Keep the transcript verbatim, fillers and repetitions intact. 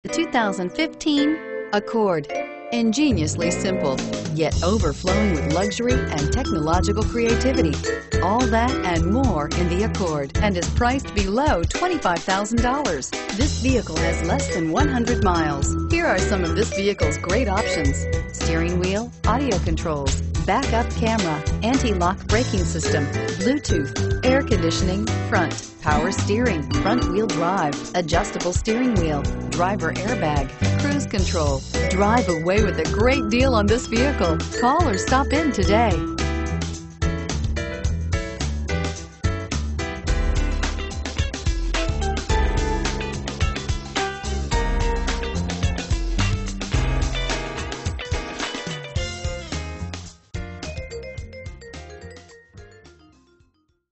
The two thousand fifteen Accord. Ingeniously simple, yet overflowing with luxury and technological creativity. All that and more in the Accord, and is priced below twenty-five thousand dollars. This vehicle has less than one hundred miles. Here are some of this vehicle's great options: steering wheel audio controls, backup camera, anti-lock braking system, Bluetooth, air conditioning, front, power steering, front wheel drive, adjustable steering wheel, driver airbag, cruise control. Drive away with a great deal on this vehicle. Call or stop in today.